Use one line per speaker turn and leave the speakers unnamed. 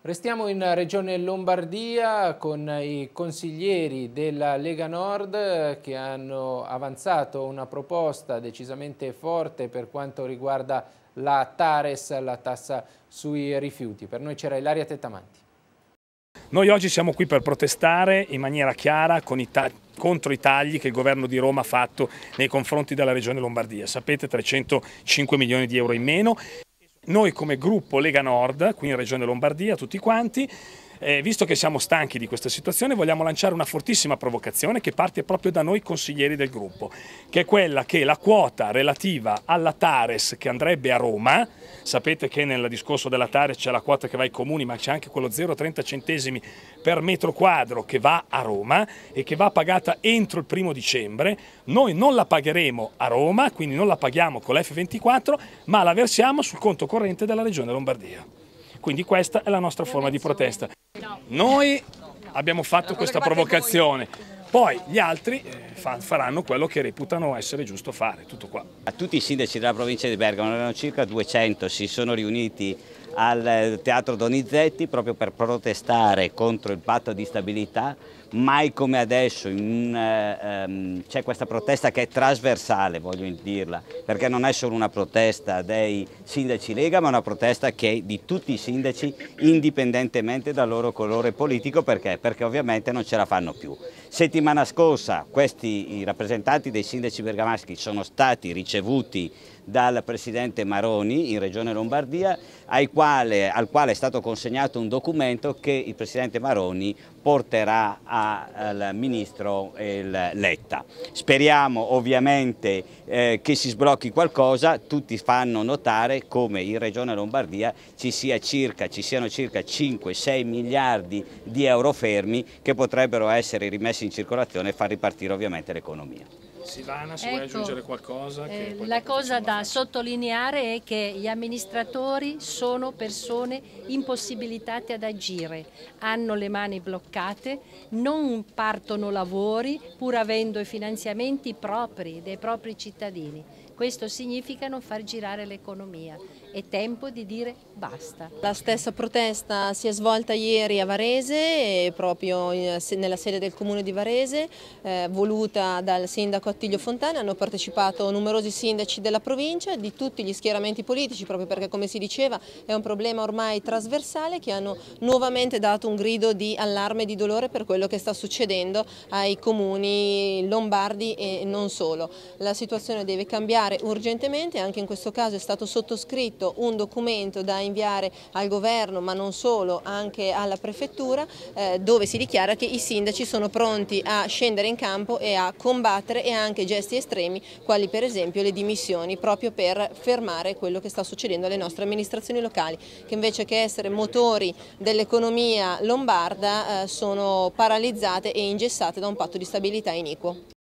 Restiamo in Regione Lombardia con i consiglieri della Lega Nord che hanno avanzato una proposta decisamente forte per quanto riguarda la TARES, la tassa sui rifiuti. Per noi c'era Ilaria Tettamanti.
Noi oggi siamo qui per protestare in maniera chiara contro i tagli che il governo di Roma ha fatto nei confronti della Regione Lombardia. Sapete, 305 milioni di euro in meno. Noi come gruppo Lega Nord, qui in Regione Lombardia, tutti quanti, visto che siamo stanchi di questa situazione, vogliamo lanciare una fortissima provocazione che parte proprio da noi consiglieri del gruppo, che è quella che la quota relativa alla TARES che andrebbe a Roma, sapete che nel discorso della TARES c'è la quota che va ai comuni, ma c'è anche quello 0,30 centesimi per metro quadro che va a Roma e che va pagata entro il 1° dicembre, noi non la pagheremo a Roma, quindi non la paghiamo con l'F24, ma la versiamo sul conto corrente della Regione Lombardia. Quindi questa è la nostra forma di protesta. Noi abbiamo fatto questa provocazione, poi gli altri faranno quello che reputano essere giusto fare, tutto qua.
Tutti i sindaci della provincia di Bergamo, erano circa 200, si sono riuniti al Teatro Donizetti proprio per protestare contro il patto di stabilità. Mai come adesso c'è questa protesta che è trasversale, voglio dirla, perché non è solo una protesta dei sindaci Lega, ma una protesta che è di tutti i sindaci indipendentemente dal loro colore politico. Perché? Perché ovviamente non ce la fanno più. Settimana scorsa i rappresentanti dei sindaci bergamaschi sono stati ricevuti dal presidente Maroni in Regione Lombardia, al quale è stato consegnato un documento che il presidente Maroni porterà al ministro Letta. Speriamo ovviamente che si sblocchi qualcosa. Tutti fanno notare come in Regione Lombardia ci siano circa 5-6 miliardi di euro fermi che potrebbero essere rimessi in circolazione e far ripartire ovviamente l'economia.
Silvana, se vuoi aggiungere qualcosa?
La cosa da sottolineare è che gli amministratori sono persone impossibilitate ad agire, hanno le mani bloccate, non partono lavori pur avendo i finanziamenti propri dei propri cittadini. Questo significa non far girare l'economia. È tempo di dire basta.
La stessa protesta si è svolta ieri a Varese, proprio nella sede del comune di Varese, voluta dal sindaco Attilio Fontana. Hanno partecipato numerosi sindaci della provincia, di tutti gli schieramenti politici, proprio perché, come si diceva, è un problema ormai trasversale, che hanno nuovamente dato un grido di allarme e di dolore per quello che sta succedendo ai comuni lombardi e non solo. La situazione deve cambiare urgentemente, anche in questo caso è stato sottoscritto un documento da inviare al governo, ma non solo, anche alla prefettura, dove si dichiara che i sindaci sono pronti a scendere in campo e a combattere e anche gesti estremi, quali per esempio le dimissioni, proprio per fermare quello che sta succedendo alle nostre amministrazioni locali, che invece che essere motori dell'economia lombarda sono paralizzate e ingessate da un patto di stabilità iniquo.